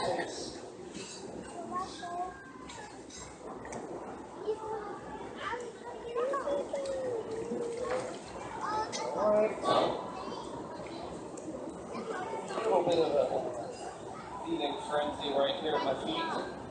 Alright. A little bit of a feeding frenzy right here at my feet.